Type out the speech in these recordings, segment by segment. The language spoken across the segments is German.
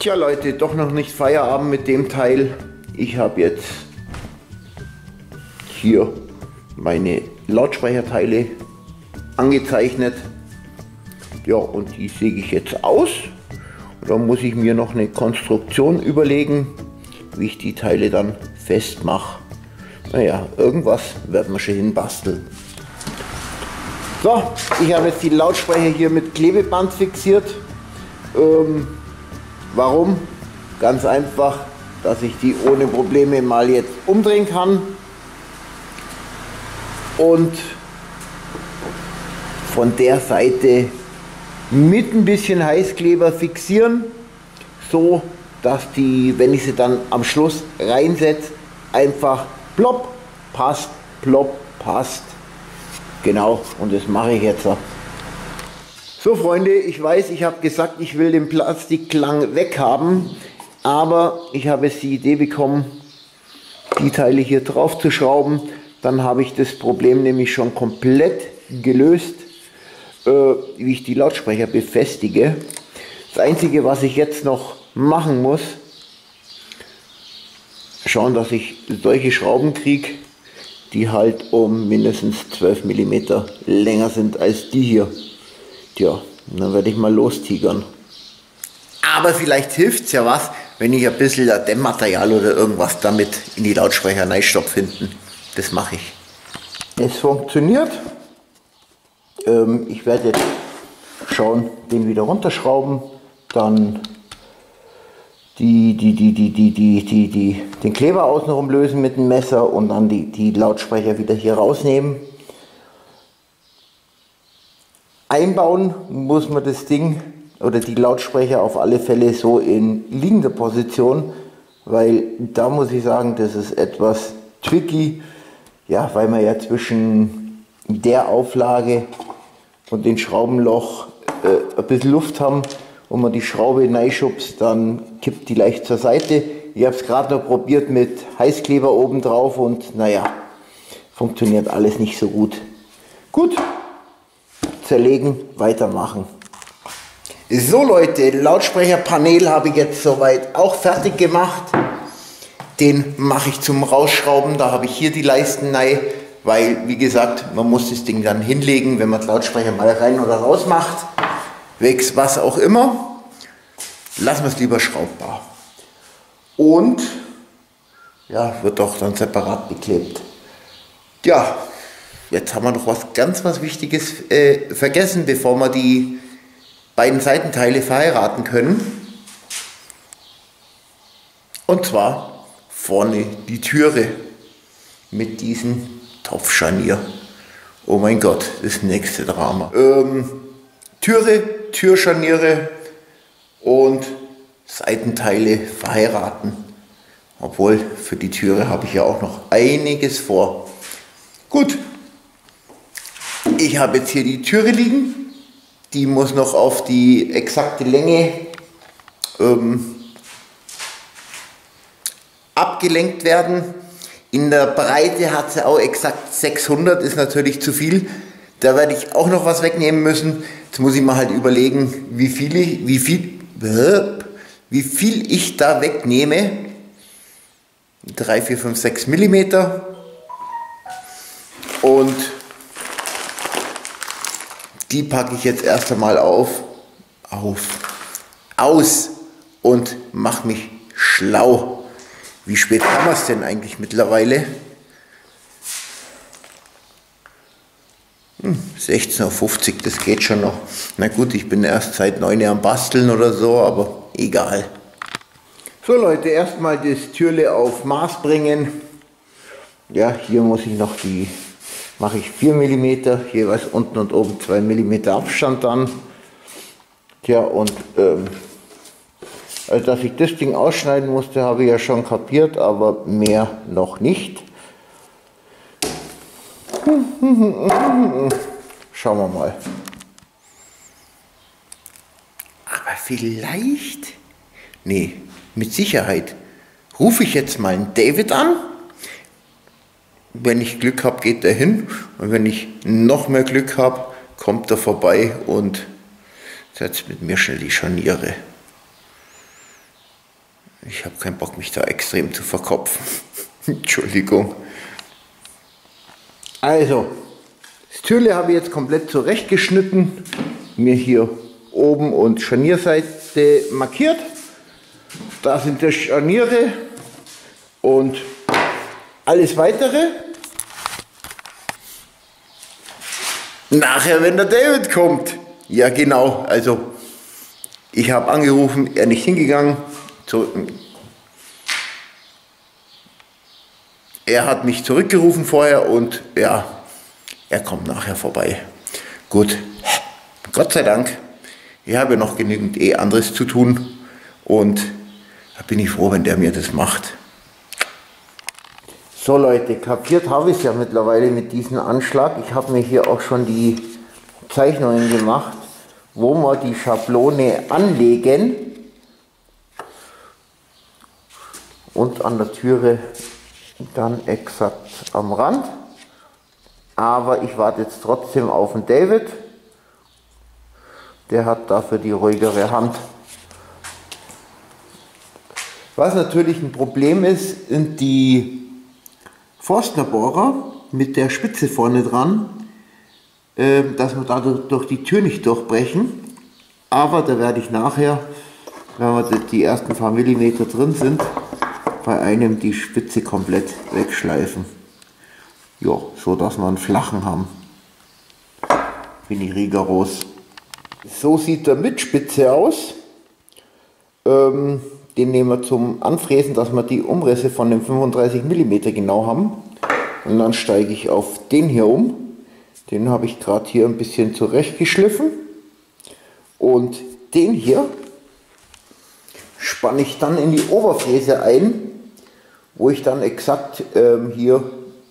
Tja Leute, doch noch nicht Feierabend mit dem Teil. Ich habe jetzt hier meine Lautsprecherteile angezeichnet. Ja, und die säge ich jetzt aus. Und dann muss ich mir noch eine Konstruktion überlegen, wie ich die Teile dann festmache. Naja, irgendwas werden wir schon hinbasteln. So, ich habe jetzt die Lautsprecher hier mit Klebeband fixiert. Warum? Ganz einfach, dass ich die ohne Probleme mal jetzt umdrehen kann und von der Seite mit ein bisschen Heißkleber fixieren, so dass die, wenn ich sie dann am Schluss reinsetze, einfach plopp, passt, plopp, passt. Genau, und das mache ich jetzt. So Freunde, ich weiß, ich habe gesagt, ich will den Plastikklang weghaben, aber ich habe jetzt die Idee bekommen, die Teile hier drauf zu schrauben. Dann habe ich das Problem nämlich schon komplett gelöst, wie ich die Lautsprecher befestige. Das Einzige, was ich jetzt noch machen muss, schauen, dass ich solche Schrauben kriege, die halt um mindestens 12 mm länger sind als die hier. Tja, dann werde ich mal lostigern. Aber vielleicht hilft es ja was, wenn ich ein bisschen Dämmmaterial oder irgendwas damit in die Lautsprecher reinstopfe hinten. Das mache ich. Es funktioniert. Ich werde jetzt schauen, den wieder runterschrauben, dann den Kleber außenrum lösen mit dem Messer und dann die Lautsprecher wieder hier rausnehmen. Einbauen muss man das Ding oder die Lautsprecher auf alle Fälle so in liegender Position, weil da muss ich sagen, das ist etwas tricky, ja, weil man ja zwischen der Auflage und dem Schraubenloch ein bisschen Luft haben und man die Schraube reinschubst, dann kippt die leicht zur Seite. Ich habe es gerade noch probiert mit Heißkleber oben drauf und naja, funktioniert alles nicht so gut. Gut. Zerlegen, weitermachen. So Leute, Lautsprecherpanel habe ich jetzt soweit auch fertig gemacht. Den mache ich zum Rausschrauben, da habe ich hier die Leisten rein, weil wie gesagt, man muss das Ding dann hinlegen, wenn man den Lautsprecher mal rein oder raus macht. Wächst was auch immer, lassen wir es lieber schraubbar. Und ja, wird auch dann separat beklebt. Ja. Jetzt haben wir noch was ganz Wichtiges vergessen, bevor wir die beiden Seitenteile verheiraten können. Und zwar vorne die Türe mit diesem Topfscharnier. Oh mein Gott, das nächste Drama. Türe, Türscharniere und Seitenteile verheiraten. Obwohl, für die Türe habe ich ja auch noch einiges vor. Gut. Ich habe jetzt hier die Türe liegen, die muss noch auf die exakte Länge abgelenkt werden. In der Breite hat sie auch exakt 600, ist natürlich zu viel. Da werde ich auch noch was wegnehmen müssen. Jetzt muss ich mal halt überlegen, wie viel ich da wegnehme. 3, 4, 5, 6 mm. Und die packe ich jetzt erst einmal aus und mache mich schlau. Wie spät haben wir es denn eigentlich mittlerweile? 16:50 Uhr, das geht schon noch. Na gut, ich bin erst seit 9 Uhr am Basteln oder so, aber egal. So Leute, erstmal das Türle auf Maß bringen. Ja, hier muss ich noch mache ich 4 mm, jeweils unten und oben 2 mm Abstand dann. Tja, und also dass ich das Ding ausschneiden musste, habe ich ja schon kapiert, aber mehr noch nicht. Schauen wir mal. Aber vielleicht, nee, mit Sicherheit, rufe ich jetzt mal einen David an. Wenn ich Glück habe, geht er hin. Und wenn ich noch mehr Glück habe, kommt er vorbei und setzt mit mir schnell die Scharniere. Ich habe keinen Bock, mich da extrem zu verkopfen. Entschuldigung. Also, das Türle habe ich jetzt komplett zurechtgeschnitten. Mir hier oben und Scharnierseite markiert. Da sind die Scharniere und alles weitere. Nachher, wenn der David kommt. Ja genau, also ich habe angerufen, er nicht hingegangen. Er hat mich zurückgerufen vorher und ja, er kommt nachher vorbei. Gut, Gott sei Dank, ich habe noch genügend anderes zu tun und da bin ich froh, wenn der mir das macht. So Leute, kapiert habe ich es ja mittlerweile mit diesem Anschlag. Ich habe mir hier auch schon die Zeichnungen gemacht, wo wir die Schablone anlegen und an der Türe dann exakt am Rand. Aber ich warte jetzt trotzdem auf den David. Der hat dafür die ruhigere Hand. Was natürlich ein Problem ist, sind die Forstnerbohrer mit der Spitze vorne dran, dass wir dadurch die Tür nicht durchbrechen. Aber da werde ich nachher, wenn wir die ersten paar Millimeter drin sind, bei einem die Spitze komplett wegschleifen. Ja, so dass wir einen flachen haben. Bin ich rigoros. So sieht der mit Spitze aus. Den nehmen wir zum Anfräsen, dass wir die Umrisse von dem 35 mm genau haben. Und dann steige ich auf den hier um. Den habe ich gerade hier ein bisschen zurechtgeschliffen. Und den hier spanne ich dann in die Oberfräse ein, wo ich dann exakt hier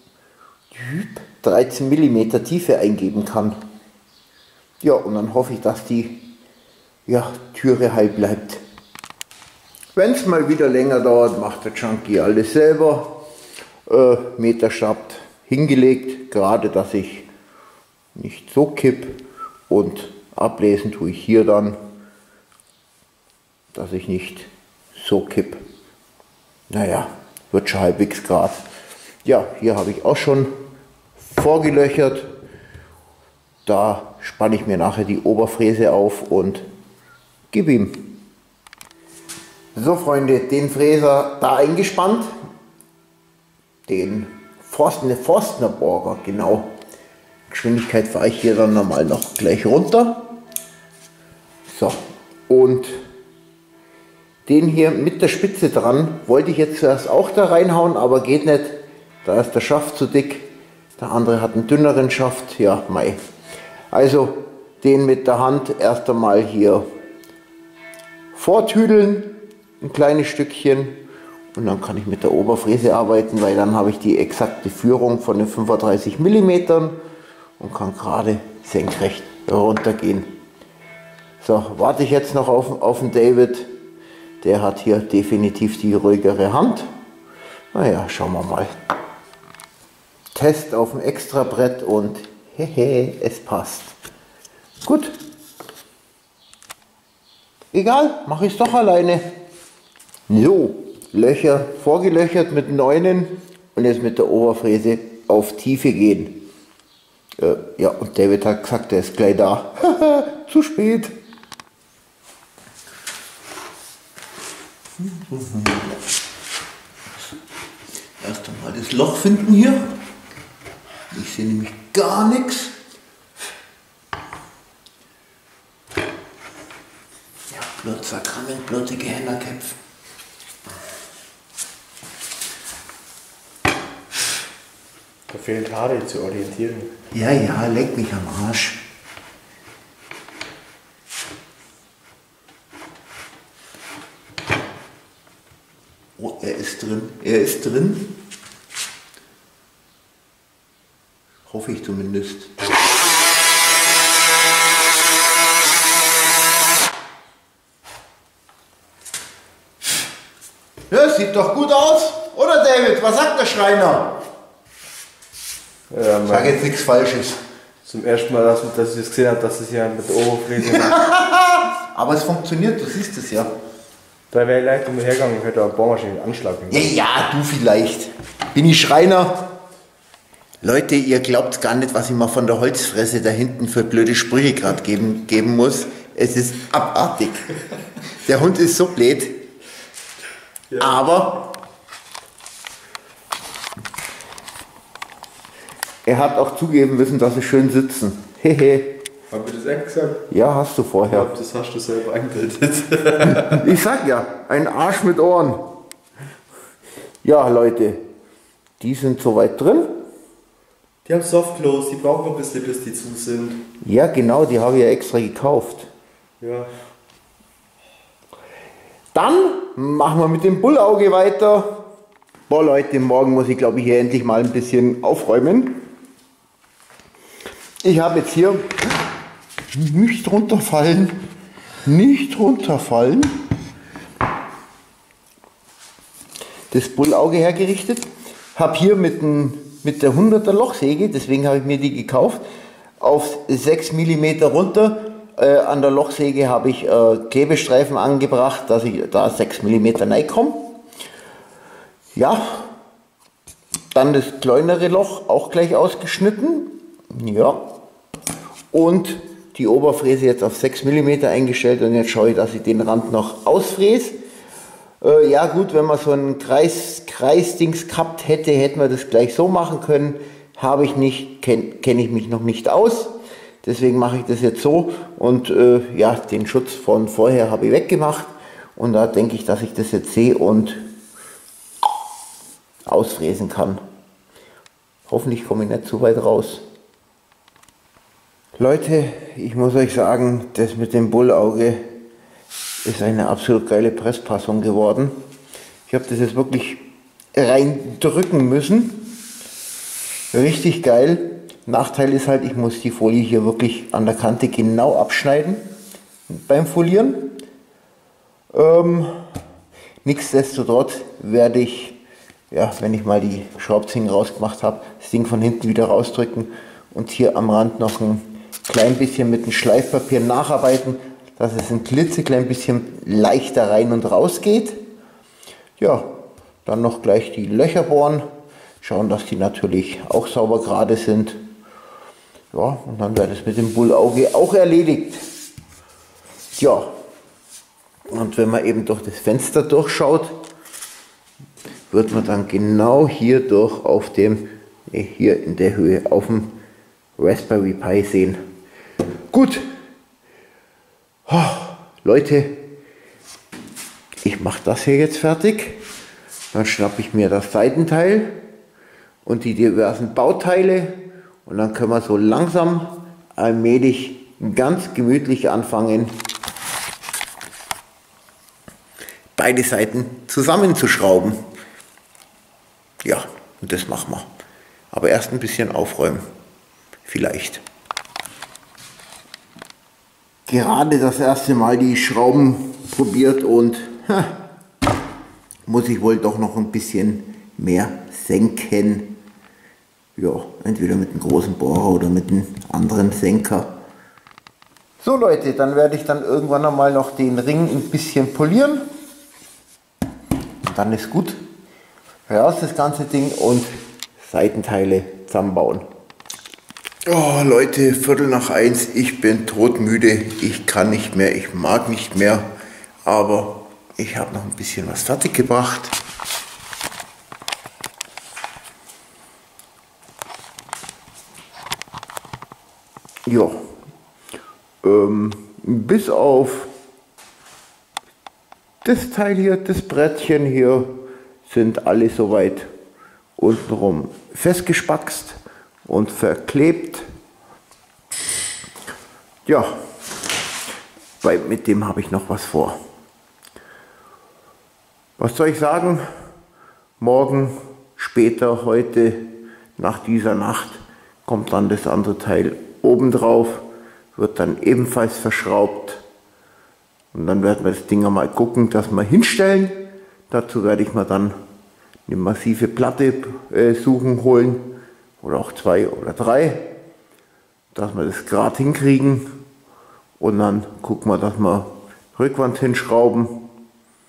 13 mm Tiefe eingeben kann. Ja, und dann hoffe ich, dass die Türe heil bleibt. Wenn es mal wieder länger dauert, macht der Junkie alles selber. Meterstab hingelegt, gerade dass ich nicht so kipp, und ablesen tue ich hier dann, dass ich nicht so kipp. Naja, wird schon halbwegs gerade. Ja, hier habe ich auch schon vorgelöchert. Da spanne ich mir nachher die Oberfräse auf und gebe ihm. So Freunde, den Fräser da eingespannt, den Forstnerbohrer, genau. Geschwindigkeit fahre ich hier dann normal noch gleich runter. So, und den hier mit der Spitze dran wollte ich jetzt zuerst auch da reinhauen, aber geht nicht. Da ist der Schaft zu dick, der andere hat einen dünneren Schaft, ja mei. Also den mit der Hand erst einmal hier vortüdeln, ein kleines Stückchen, und dann kann ich mit der Oberfräse arbeiten, weil dann habe ich die exakte Führung von den 35 mm und kann gerade senkrecht runtergehen. So, warte ich jetzt noch auf den David. Der hat hier definitiv die ruhigere Hand. Naja, schauen wir mal. Test auf dem Extrabrett und hehe, es passt. Gut. Egal, mache ich es doch alleine. So, Löcher vorgelöchert mit 9 und jetzt mit der Oberfräse auf Tiefe gehen. Ja, und David hat gesagt, der ist gleich da. Zu spät. Erst einmal das Loch finden hier. Ich sehe nämlich gar nichts. Ja, bloß Sakrament, blutige Händerköpfe. Da fehlt Haare zur Orientierung. Ja, ja, leck mich am Arsch. Oh, er ist drin. Er ist drin. Hoffe ich zumindest. Ja, sieht doch gut aus, oder David? Was sagt der Schreiner? Ja, Sag jetzt nichts Falsches. Zum ersten Mal, dass ich das gesehen habe, dass es ja mit der Oberfräse macht. Aber es funktioniert, du siehst es ja. Da wäre ich leicht umhergegangen, ich hätte eine Bohrmaschine einen Anschlag Ja, ja, du vielleicht. Bin ich Schreiner? Leute, ihr glaubt gar nicht, was ich mal von der Holzfresse da hinten für blöde Sprüche gerade geben muss. Es ist abartig. Der Hund ist so blöd. Ja. Aber er hat auch zugeben müssen, dass sie schön sitzen. Hehe. Hab ich das echt gesagt? Ja, hast du vorher. Ich glaub, das hast du selber eingebildet. Ich sag ja, ein Arsch mit Ohren. Ja, Leute, die sind soweit drin. Die haben Softclose, die brauchen ein bisschen, bis die zu sind. Ja, genau, die habe ich ja extra gekauft. Ja. Dann machen wir mit dem Bullauge weiter. Boah, Leute, morgen muss ich, glaube ich, hier endlich mal ein bisschen aufräumen. Ich habe jetzt hier nicht runterfallen, das Bullauge hergerichtet. Habe hier mit der 100er Lochsäge, deswegen habe ich mir die gekauft, auf 6 mm runter. An der Lochsäge habe ich Klebestreifen angebracht, dass ich da 6 mm reinkomme. Ja, dann das kleinere Loch auch gleich ausgeschnitten. Ja, und die Oberfräse jetzt auf 6 mm eingestellt und jetzt schaue ich, dass ich den Rand noch ausfräse. Ja gut, wenn man so einen Kreisdings gehabt hätte, hätten wir das gleich so machen können. Habe ich nicht, kenne ich mich noch nicht aus. Deswegen mache ich das jetzt so und ja, den Schutz von vorher habe ich weggemacht. Und da denke ich, dass ich das jetzt sehe und ausfräsen kann. Hoffentlich komme ich nicht zu weit raus. Leute, ich muss euch sagen, das mit dem Bullauge ist eine absolut geile Presspassung geworden. Ich habe das jetzt wirklich reindrücken müssen. Richtig geil. Nachteil ist halt, ich muss die Folie hier wirklich an der Kante genau abschneiden beim Folieren. Nichtsdestotrotz werde ich, ja, wenn ich mal die Schraubzwingen rausgemacht habe, das Ding von hinten wieder rausdrücken und hier am Rand noch ein klein bisschen mit dem Schleifpapier nacharbeiten, dass es ein klitzeklein bisschen leichter rein und raus geht. Ja, dann noch gleich die Löcher bohren, schauen, dass die natürlich auch sauber gerade sind. Ja, und dann wäre das mit dem Bullauge auch erledigt. Ja, und wenn man eben durch das Fenster durchschaut, wird man dann genau hier durch auf dem, hier in der Höhe, auf dem Raspberry Pi sehen. Gut, oh, Leute, ich mache das hier jetzt fertig. Dann schnappe ich mir das Seitenteil und die diversen Bauteile und dann können wir so langsam allmählich ganz gemütlich anfangen, beide Seiten zusammenzuschrauben. Ja, und das machen wir. Aber erst ein bisschen aufräumen. Vielleicht. Gerade das erste Mal die Schrauben probiert und muss ich wohl doch noch ein bisschen mehr senken. Ja, entweder mit einem großen Bohrer oder mit einem anderen Senker. So Leute, dann werde ich dann irgendwann einmal noch den Ring ein bisschen polieren. Dann ist gut. Raus das ganze Ding und Seitenteile zusammenbauen. Oh Leute, 1:15, ich bin todmüde, ich kann nicht mehr, ich mag nicht mehr, aber ich habe noch ein bisschen was fertig gebracht. Ja, bis auf das Teil hier, das Brettchen hier, sind alle soweit untenrum festgespackst und verklebt. Ja, weil mit dem habe ich noch was vor. Was soll ich sagen? Morgen, später, heute, nach dieser Nacht, kommt dann das andere Teil oben drauf, wird dann ebenfalls verschraubt. Und dann werden wir das Ding mal gucken, dass wir hinstellen. Dazu werde ich mir dann eine massive Platte holen oder auch 2 oder 3, dass wir das gerade hinkriegen und dann gucken wir, dass wir rückwärts hinschrauben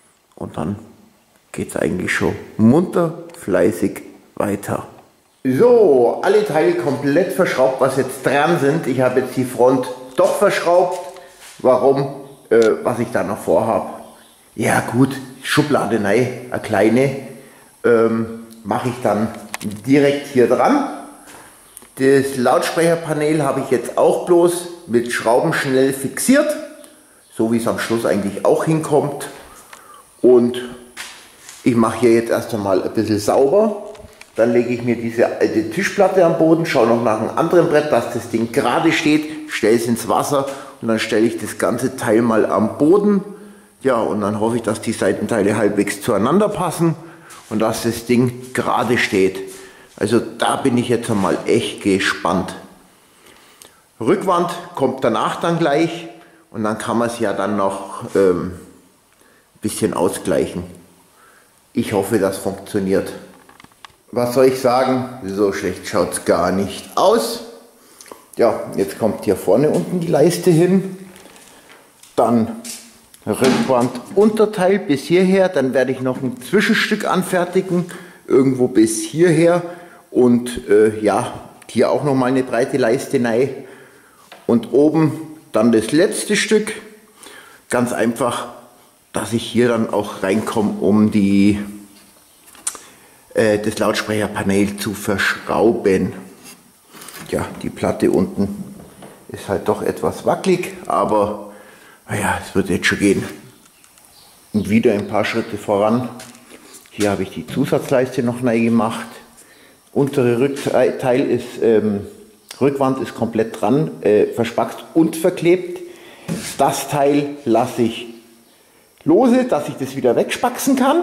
und dann geht es eigentlich schon munter, fleißig weiter. So, alle Teile komplett verschraubt, was jetzt dran sind. Ich habe jetzt die Front doch verschraubt. Warum? Was ich da noch vorhabe. Ja gut, Schublade rein, eine kleine, mache ich dann direkt hier dran. Das Lautsprecherpanel habe ich jetzt auch bloß mit Schrauben schnell fixiert, so wie es am Schluss eigentlich auch hinkommt. Und ich mache hier jetzt erst einmal ein bisschen sauber. Dann lege ich mir diese alte Tischplatte am Boden, schaue noch nach einem anderen Brett, dass das Ding gerade steht, stelle es ins Wasser und dann stelle ich das ganze Teil mal am Boden. Ja, und dann hoffe ich, dass die Seitenteile halbwegs zueinander passen und dass das Ding gerade steht. Also da bin ich jetzt einmal echt gespannt. Rückwand kommt danach dann gleich und dann kann man es ja dann noch ein bisschen ausgleichen. Ich hoffe, das funktioniert. Was soll ich sagen? So schlecht schaut es gar nicht aus. Ja, jetzt kommt hier vorne unten die Leiste hin. Dann Rückwand Unterteil bis hierher. Dann werde ich noch ein Zwischenstück anfertigen. Irgendwo bis hierher. Und ja, hier auch nochmal eine breite Leiste rein. Und oben dann das letzte Stück. Ganz einfach, dass ich hier dann auch reinkomme, um das Lautsprecherpanel zu verschrauben. Ja, die Platte unten ist halt doch etwas wackelig, aber naja, es wird jetzt schon gehen. Und wieder ein paar Schritte voran. Hier habe ich die Zusatzleiste noch neu gemacht. Untere Rückteil ist, Rückwand ist komplett dran, verspackst und verklebt. Das Teil lasse ich lose, dass ich das wieder wegspaxen kann.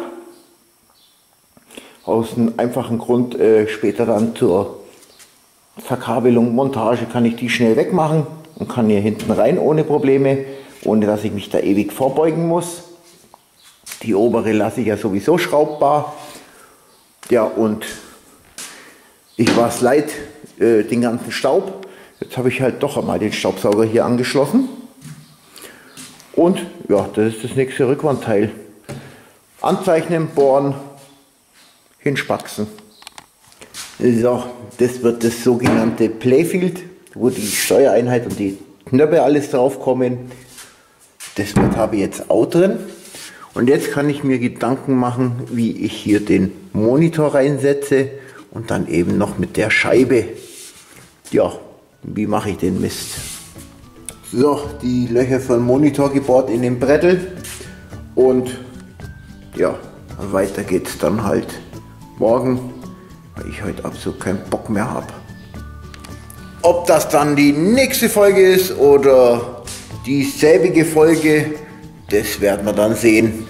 Aus einem einfachen Grund, später dann zur Verkabelung, Montage kann ich die schnell wegmachen und kann hier hinten rein ohne Probleme, ohne dass ich mich da ewig vorbeugen muss. Die obere lasse ich ja sowieso schraubbar. Ja, und ich war es leid, den ganzen Staub. Jetzt habe ich halt doch einmal den Staubsauger hier angeschlossen. Und ja, das ist das nächste Rückwandteil. Anzeichnen, bohren, hinspaxen. So, das wird das sogenannte Playfield, wo die Steuereinheit und die Knöpfe alles drauf kommen. Das habe ich jetzt auch drin. Und jetzt kann ich mir Gedanken machen, wie ich hier den Monitor reinsetze und dann eben noch mit der Scheibe. Ja, wie mache ich den Mist? So, die Löcher für den Monitor gebohrt in den Brettel und ja, weiter geht's dann halt morgen, weil ich heute absolut keinen Bock mehr habe. Ob das dann die nächste Folge ist oder dieselbige Folge, das werden wir dann sehen.